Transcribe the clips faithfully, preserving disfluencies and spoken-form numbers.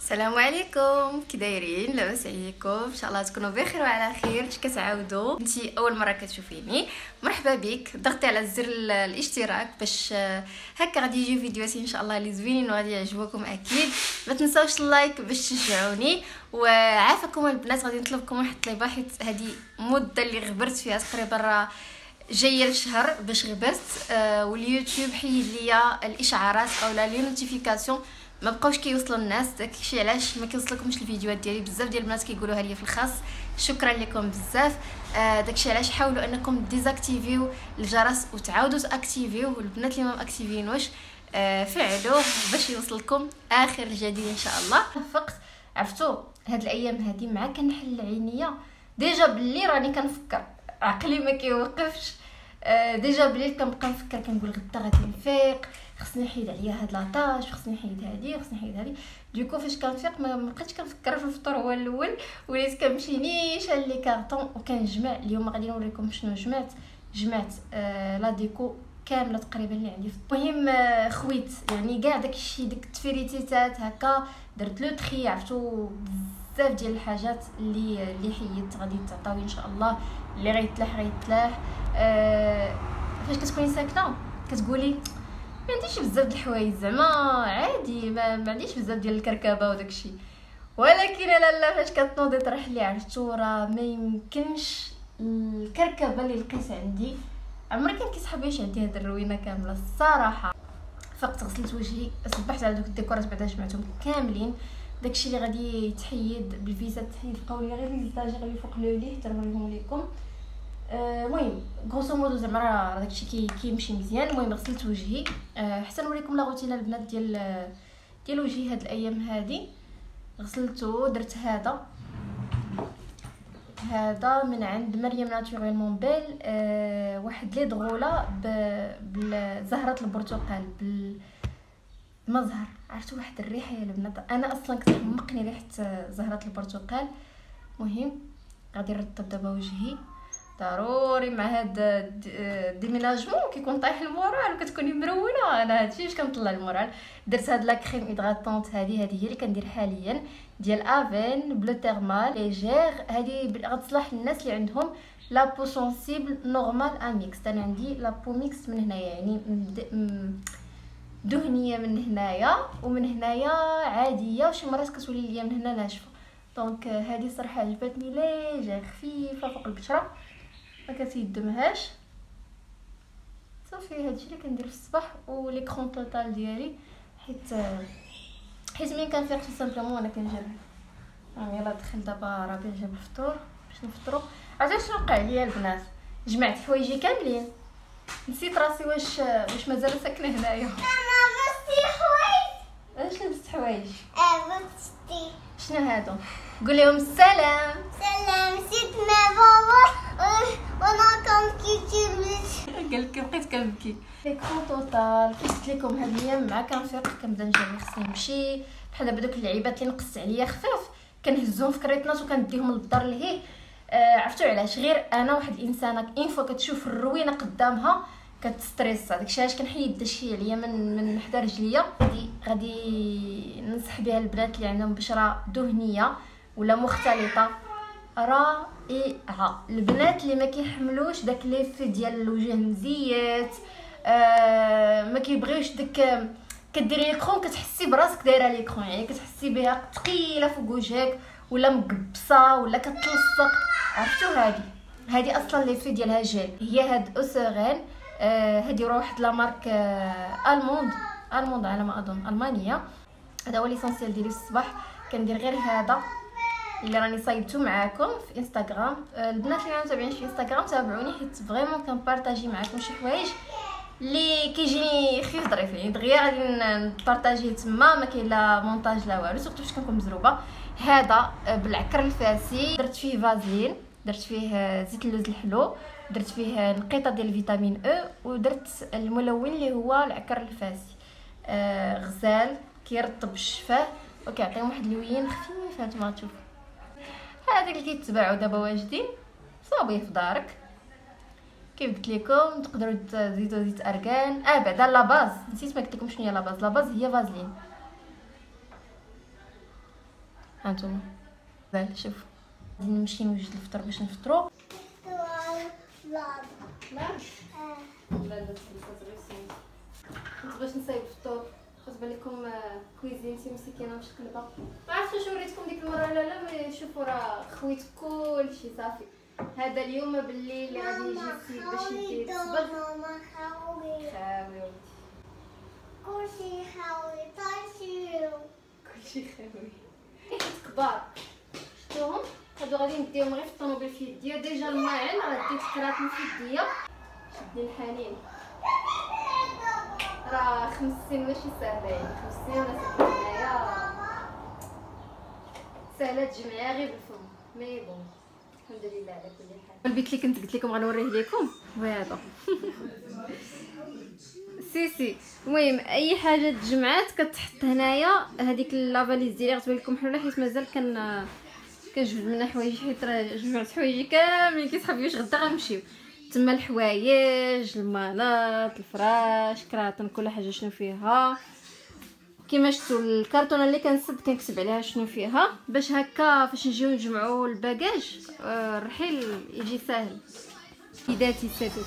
السلام عليكم، كي دايرين؟ لاباس عليكم؟ ان شاء الله تكونوا بخير وعلى خير. اش كتعاودوا؟ انتي اول مره كتشوفيني، مرحبا بك. ضغطي على زر الاشتراك باش هكا غادي يجيو فيديوهات ان شاء الله اللي زوينين وغادي يعجبوكم اكيد. ما تنساوش اللايك باش تشجعوني. وعافاكم البنات، غادي نطلبكم واحد الطلبه حيت هذه مده اللي غبرت فيها تقريبا راه جايه لشهر باش غبرت. آه واليوتيوب حيد ليا الاشعارات او لا لي نوتيفيكاسيون، ما بقاوش كيوصلوا الناس. داكشي علاش ما كيوصلكمش الفيديوهات ديالي. بزاف ديال البنات كيقولوها ليا في الخاص، شكرا لكم بزاف. آه داكشي علاش حاولوا انكم ديزاكتيفيو الجرس وتعاودوا تاكتيفيو، والبنات اللي ما ماكتيفينوش آه فعلوه باش يوصلكم اخر الجديد ان شاء الله. فقت عرفتوا هاد الايام هادي مع كنحل عينيا ديجا باللي راني كنفكر، عقلي ما كيوقفش. آه ديجا بالليل كنبقى نفكر، كنقول غدا غادي نفيق، خصني نحيد عليا هاد لاطاج، خصني نحيد هادي، خصني نحيد هادي. دوكو فاش كنفيق ما بقيتش كنفكر في الفطور هو الاول، وليت كنمشي نيشان لي كارطون وكنجمع. اليوم غادي نوريكم شنو جمعت. جمعت آه لا ديكو كامله تقريبا اللي عندي. المهم آه خويت يعني كاع داكشي ديك التفريتيتات هكا، درت لو تري. عرفتو بزاف ديال الحاجات اللي اللي حيدت غادي تعطاوي ان شاء الله. اللي غيتلاح غيتلاح. آه فاش كتكوني ساكنه كتقولي ما عنديش بزاف د الحوايج، زعما عادي، ما, ما عنديش بزاف ديال الكركبه وداكشي. ولكن لا لا فاش كتنوضي طرح لي عرفتو راه ما يمكنش الكركبه اللي لقيت عندي. عمري كان كيسحبيش عندي هاد الروينه كامله الصراحه. فقت غسلت وجهي، صبحت على دوك الديكورات بعدا جمعتهم كاملين. داكشي اللي غادي يتحيد بالفيزا تحيد، بقاو لي غير لي زاجير اللي فوق لو ليه تنوريهم لكم. المهم غروسو مودو زعما راه داكشي كي كيمشي مزيان. المهم غسلت وجهي أه حتى نوريكم لا روتين البنات ديال ديال وجهي هاد الايام هادي. غسلته، درت هذا هذا من عند مريم ناتوريلمون بيل. أه واحد لي دغوله بزهره البرتقال بالمزهر. عرفتوا واحد الريحه يا البنات، انا اصلا كتحمقني ريحه زهره البرتقال. مهم غادي نرطب دابا وجهي ضروري مع هاد الديميناجمون كيكون طايح المورال وكتكوني مرونه. انا هادشي باش كنطلع المورال. درت هاد لا كريم هيدراتونط، هذه هذه هي اللي كندير حاليا ديال افين بلو تيرمال ليجير. هذه غتصلح للناس اللي عندهم لا بو سونسيبل نورمال ا ميكس. انا عندي لا بو ميكس من هنايا، يعني دهنيه من هنايا ومن هنايا عاديه، وشي مرات كتولي ليا من هنا ناشفه. دونك هذه صراحه عجبتني، ليجير خفيفه فوق البشره ما كتيدمهاش. صافي هادشي اللي كندير في الصباح. وليكرون توتال ديالي حيت حيت ملي كنفيق سامبلومون انا كنجرب. يلا دخل دابا ربيع جاب الفطور باش نفطروا. عرفتوا شنو وقع ليا البنات؟ جمعت حوايجي كاملين، نسيت راسي واش واش مازال ساكنه هنايا. انا بستي حوايج. اش لبست حوايج؟ اه بستي. شنو هادو؟ قول لهم السلام. سلام. نسيت مع بابا وانا كنبكي. قال لك بقيت كنبكي. ليكرون توتال كي قلت لكم هاد الايام مع كنفيق كنبدا نجري، خصني نمشي بحال دابا دوك اللعيبات اللي نقص عليا خفاف كنهزهم في كريطناط وكنديهم للدار لهيه. آه عرفتوا علاش؟ غير انا واحد الانسانه اين فوا كتشوف الروينه قدامها كتستريس. داكشي علاش كنحيد داكشي عليا من من حدا رجليا. غادي غادي ننصح بها البنات اللي عندهم بشره دهنيه ولا مختلطه رائعه. البنات اللي ما كيحملوش داك ليفي ديال الوجه مزيت، آه ما كيبغيوش داك كديري ليكرون كتحسي براسك دايره ليكرون، يعني كتحسي بها ثقيله فوق وجهك ولا مقبصه ولا كتلصق. عرفتوا هذه هذه اصلا ليفي ديالها جيل، هي هاد اوسورين. آه هذه راه واحد لا مارك آه الموند الموند على ما اظن المانيه. هذا هو ليسونسيال ديالي في الصباح. كندير غير هذا اللي راني صايبته معاكم في انستغرام. البنات اللي ما متابعينش في انستغرام تابعوني حيت فريمون كنبارطاجي معاكم شي حوايج اللي كيجيني خفيف ظريف، يعني دغيا غادي نبارطاجيه تما، ما كاين لا مونتاج لا والو، سورتو فاش كنكون مزروبه. هذا بالعكر الفاسي، درت فيه فازلين، درت فيه زيت اللوز الحلو، درت فيه نقيطه ديال فيتامين او، ودرت الملون اللي هو العكر الفاسي. آه غزال كيرطب الشفاه وكيعطيهم واحد اللوين خفيف. هانتوما تشوفوا هذاك اللي كيتباعوا دابا واجدين صاوبيه في دارك. كيف قلت لكم تقدروا تزيدوا زيت ارغان. اه بعدا لاباز نسيت ما قلت لكم شنو هي لاباز. لاباز هي فازلين. هانتوما فوالا شوفوا غادي نمشي نوجد الفطور باش نفطروا. لا لا كنت باش نصايب الفطور كتبان لكم كويزينتي مسكينه مش قلبه. ما عرفتش واش وريتكم ديك المره ولا لا، مي شوفوا راه خويت كلشي صافي. هذا اليوم بالليل اللي غادي يجي السيد باش يدير الصبغ خاوي خاوي كلشي خاوي طاشيو كلشي خاوي كبار. شفتوهم هادو غادي نديهم غير في الطوموبيل في يديا. ديجا الماعن راه ديت كراتن في يديا. شدي الحنين راه خمس سنين ماشي ساهله، يعني خمس سنين وانا ساكنه هنايا ساهله تجمعيها غير بالفم. مي بون الحمد لله على كل حال. البيت اللي كنت قلت لكم غنوريه لكم هو هذا سي سي. المهم اي حاجه تجمعات كتحط هنايا. هذيك لافاليز ديالي غتبان لكم حلوله حيت مازال كان كنجبد منها حوايج حيت راه جمعت حوايجي كاملين كيسحب باش غدا غنمشيو تما. الحوايج المناط الفراش كراتن كل حاجه شنو فيها كيما شفتوا. الكرتونه اللي كنسد كنكتب عليها شنو فيها باش هكا فاش نجيو نجمعوا الباكاج آه الرحيل يجي ساهل. سيداتي سادتي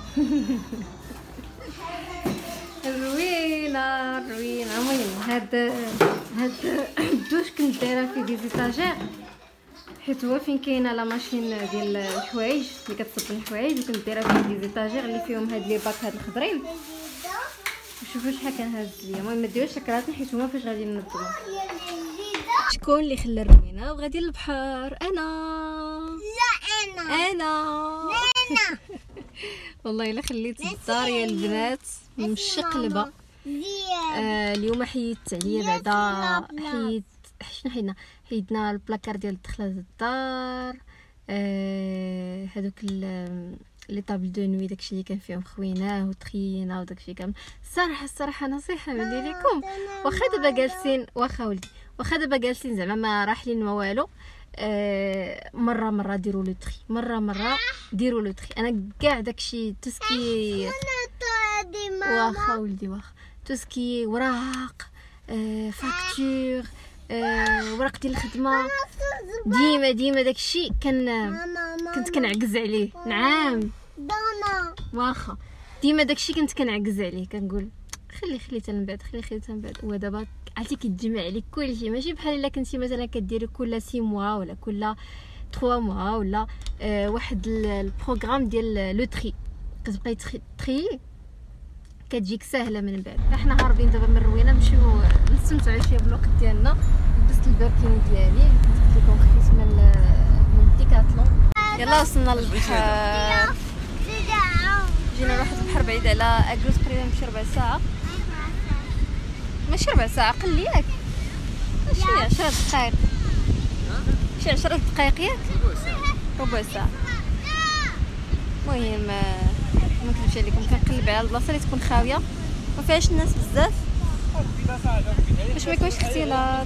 روينه روينه. المهم هاد هاد الدوش كنت دايره في ديزيتاجير حيت هو فين كاينه لا ماشين ديال الحوايج اللي كتصب الحوايج، وكنت دايره فيه ديزيتاجير اللي فيهم هاد لي باك هاد الخضرين. شوفوا شحال كان هاز ليا. المهم ما ديروش الكراتن حيت هما فاش غادي ننظموا. شكون اللي خلى الروينه وغادي للبحر؟ انا لا انا انا انا والله الا خليت الدار يا البنات مشقلبه. آه اليوم حيدت عليا بعدا حيد شنو حيدنا حيدنا البلاكار ديال الدخله للدار. آه هذوك لي طابل دو نوي داكشي اللي كان فيهم خويناه وتخينا وداكشي كامل. الصراحه الصراحه نصيحه مني لكم، واخا دابا جالسين واخا ولدي واخا دابا جالسين زعما ما راحلين ما والو، آه مره مره ديروا لو تري، مره مره ديروا لو تري. انا كاع داكشي توسكي واخا ولدي واخا توسكي وراق آه فاكتور آه ورق ديال الخدمه ديما ديما داكشي كان كنت كنعكز عليه. نعم دانا واخا ديما داكشي كنت كنعكز عليه كنقول خلي خلي حتى من بعد خلي خلي حتى من بعد. ودابا عرفتي كيتجمع عليك كلشي، ماشي بحال الا كنتي مثلا كديري كل سي موا ولا كل ثلاثة موا ولا آه واحد البروغرام ديال لو تري كتبقاي تري كتجيك ساهله من بعد. احنا هاربين دابا من الروينه نمشيو نستمتعوا شويه بالوقت ديالنا. لبست البركين ديالي قلت لكم خديت من من ديكاتلون. يلا وصلنا للبحر. جينا لواحد البحر بعيد على اكلوس تقريبا بشي ربع ساعه، ماشي ربع ساعه اقل ياك شي عشرة دقائق شي عشرة دقائق ياك ربع ساعه. المهم ما نكذبش عليكم كنقلب على البلاصه اللي تكون خاويه ما فيهاش الناس بزاف باش ما يكونش اختلاط.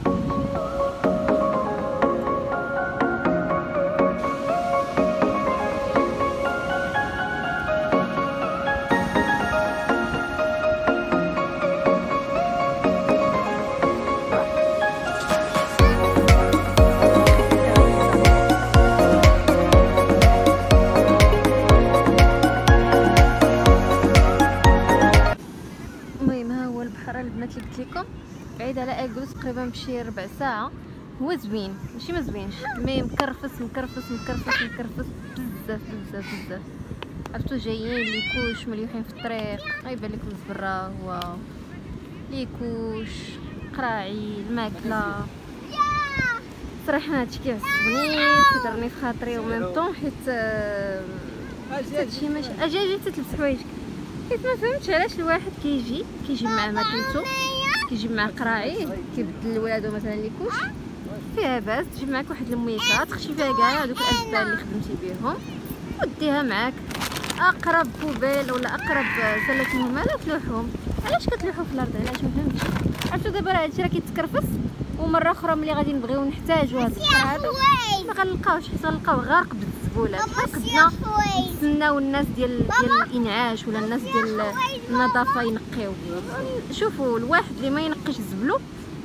البنات اللي قلت لكم بعيد على اكلوس تقريبا بشي ربع ساعه. هو زوين ماشي ما زوينش، مي مكرفس مكرفس مكرفس مكرفس بزاف بزاف بزاف. عرفتو جايين ليكوش مليوحين في الطريق غيبان لكم الزبره هو ليكوش قراعي الماكله. صراحه هادشي كيعصبني كيضرني في خاطري وميم طون حيت هادشي ماشي اجي اجي تلبس حوايجك حيت ما فهمتش علاش الواحد كيجي كيجيب معاه ماكلتو كيجيب معاه قراعي كيبدل لولادو مثلا ليكوش فيها باس تجيب معاك واحد المويكه تخشي فيها كاع هذوك الاشبال اللي خدمتي بهم وديها معاك اقرب بوبيل ولا اقرب سله مهمله تلوحهم. علاش كتلوحوا في الارض؟ علاش ما فهمتش. عرفتوا دابا راه هادشي راه كيتكرفس ومره اخرى ملي غادي نبغيو نحتاجوا هاد القرا هذا ما غنلقاوش حيت غنلقاو غارق بالزبولات. بحال قدنا نتسناو الناس ديال ديال الانعاش ولا الناس ديال النظافه ينقيو. شوفوا الواحد اللي ما ينقيش زبلو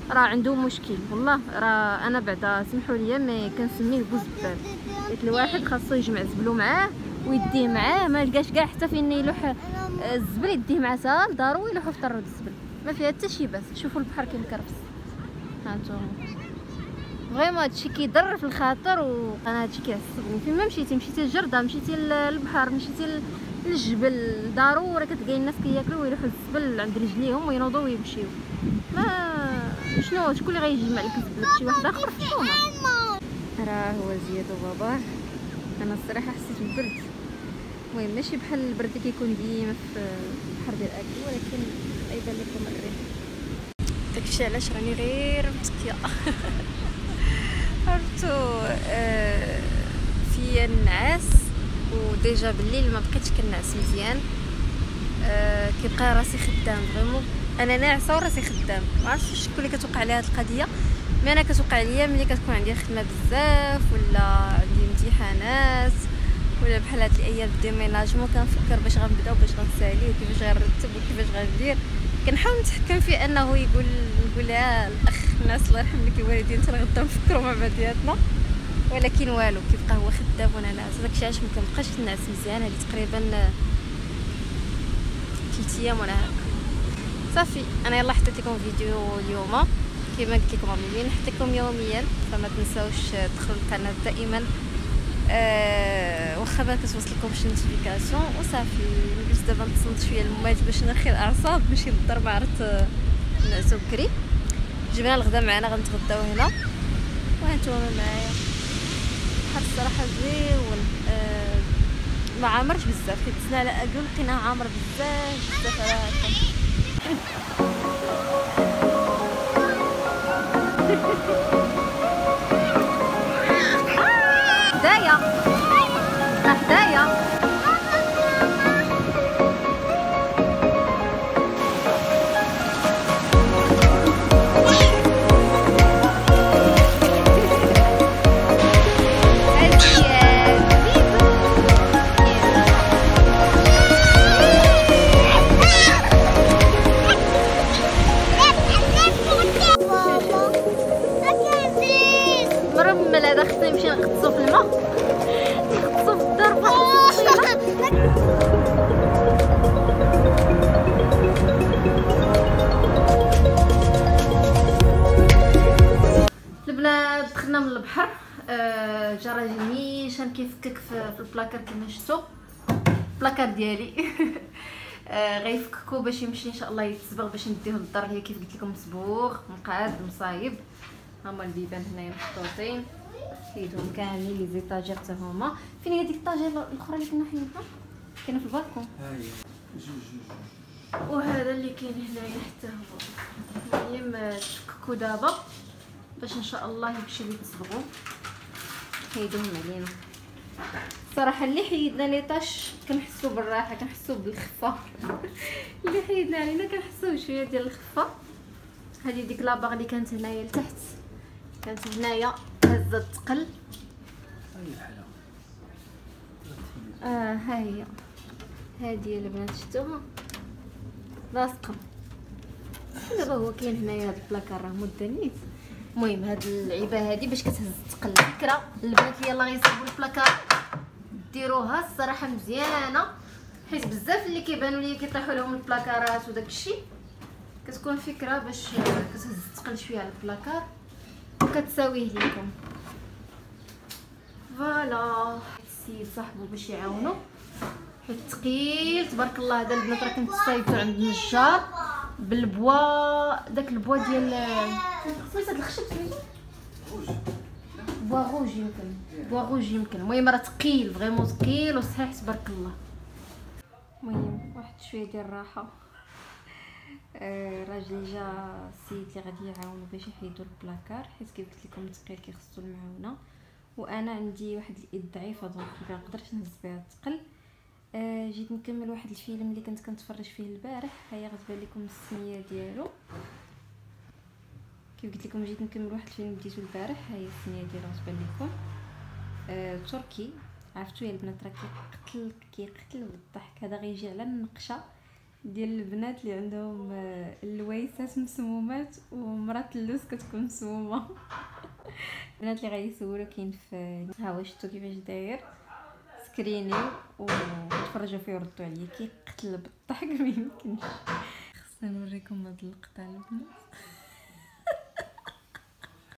راه عنده مشكل والله. راه انا بعدا سمحوا لي ما كنسميه بوزبال، قلت الواحد خاصو يجمع زبلو معاه ويديه معاه، ما لقاش كاع حتى فين يلوح الزبل يديه معاه حتى لدارو ويلوحو في طرود الزبل، ما فيها حتى شي باس. شوفوا البحر كي مكرفس، ها نتوما فريمون هادشي كيضر في الخاطر، وانا هادشي كيعصبني. فين ما مشيتي، مشيتي للجرده، مشيتي للبحر، مشيتي للجبل، دارو راه كتلقاي الناس كياكلوا ويلوحوا الزبل عند رجليهم وينوضوا ويمشيو. ما شنو شكون اللي غيجمع لك الزبل شي واحد اخر في الحومه؟ راه هو زياد وباباه. انا الصراحه حسيت بالبرد، المهم ماشي بحال البرد اللي كيكون ديما في البحر ديال اكل، ولكن ايبان لكم الريح. داكشي علاش راني غير متكيه عرفتو آه في النعاس، وديجا بالليل ما بقيتش كنعس مزيان. آه كيبقى راسي خدام فريمون، انا ناعسه وراسي خدام. ما عرفتش شكون اللي كتوقع ليها هاد القضيه، مي انا كتوقع ليا ملي كتكون عندي خدمه بزاف ولا عندي امتحانات ولا بحال هاد الايام ديميناجمون، كنفكر باش غنبدا وباش غنسالي وكيفاش غنرتب وكيفاش غندير. كنحاول نتحكم في انه يقول نقول لها الاخ الناس الله يرحم لك الوالدين حتى غدا نفكروا مع بعضياتنا، ولكن والو كيبقى هو خدام وانا ناعسه. داكشي علاش مكنبقاش نعس مزيان هادي تقريبا ثلاث ايام ولا هكا. صافي انا يلا حطيت لكم فيديو اليوم كما قلت لكم عاملين نحط لكم يوميا، فما تنساوش تدخلوا القناه دائما أه واخا ما كتوصلكمش النوتيفيكاسيون. وصافي نجلس دابا نتصنت شويه المواد باش نرخي الاعصاب، ماشي للدار ما عرفت نعسو بكري. جبنا الغدا معنا غنتغداو هنا وهانتوما معايا. بحال الصراحه زوين أه ما عامرش بزاف، حيت دزنا على اكل لقيناه عامر بزاف بزاف على هكا. هدايا هدايا مرمل. هذا خصو يمشي نغطسو في الماء، نغطسو في الدار بواحد البنات. دخلنا من البحر، آه جا راجل نيشان كيفكك في, في البلاكار كما شفتوا، البلاكار ديالي آه غيفككو باش يمشي ان شاء الله يتصبغ باش نديه للدار. هي كيف قلت لكم مصبوغ مقاد مصايب. هما البيبان هنايا محطوطين، حيدهم كاملين لي زيطاجير حتى هما. فين هي ديك الطاجير الاخرى اللي كنا حيدها؟ كاينه في البالكون. ها هي جوج جوج. وهذا اللي كاين هنايا حتى هو. المهم تفككوا دابا باش ان شاء الله يمشيو يتصبغوا. حيدوهم علينا. صراحه اللي حيدنا ليطاش كنحسوا بالراحه، كنحسوا بالخفه اللي حيدنا علينا كنحسوا بشويه ديال الخفه. هذه ديك لاباغ اللي كانت هنايا لتحت كانت هنايا هزه الثقل. هاي الحلا اه ها هي هذه البنات شفتوها لاصقه. دابا هو كاين هنايا هذا البلاكار راه مده نيت. المهم هاد اللعيبه هذه باش كتهز الثقل. فكره البنات اللي يلاه غيصاوبوا البلاكار ديروها الصراحه مزيانه، حيت بزاف اللي كيبانوا لي كيطيحوا لهم البلاكارات وداك الشيء كتكون فكره باش كتهز الثقل شويه على البلاكار وكتساويه لكم. فوالا السيد صاحبو باش يعاونو حيت ثقيل تبارك الله. هذا البنات راه كنت صايبته عند النجار بالبوا، داك البوا ديال سميت هاد الخشب سميتو بوا روج يمكن، بوا روج يمكن. المهم راه ثقيل فريمون ثقيل وصحيح تبارك الله. المهم واحد شويه ديال الراحه. آه راجلي جا السيد اللي غادي يعاونو باش يحيدوا البلاكار، حيت كيف قلت لكم ثقيل كيخصو المعاونه، وانا عندي واحد الايد ضعيفه دونك ما نقدرش نهز بها الثقل. آه جيت نكمل واحد الفيلم اللي كنت كنتفرج فيه البارح، هيا غتبان لكم السميه ديالو. كيف قلت لكم جيت نكمل واحد الفيلم بديتو البارح، هي السميه ديالو غتبان لكم. آه تركي، عرفتوا يا البنات راه كيقتل كيقتل بالضحك. هذا غيجي على النقشه ديال البنات اللي عندهم اللويسات مسمومات ومرات اللوز كتكون مسمومه. البنات اللي غيسولوا كاين في ها واش شفتوا كيفاش داير سكرينيو وتفرجوا فيه وردوا عليا كيقتل بالضحك ما يمكنش. خصنا نوريكم هاد اللقطه البنات.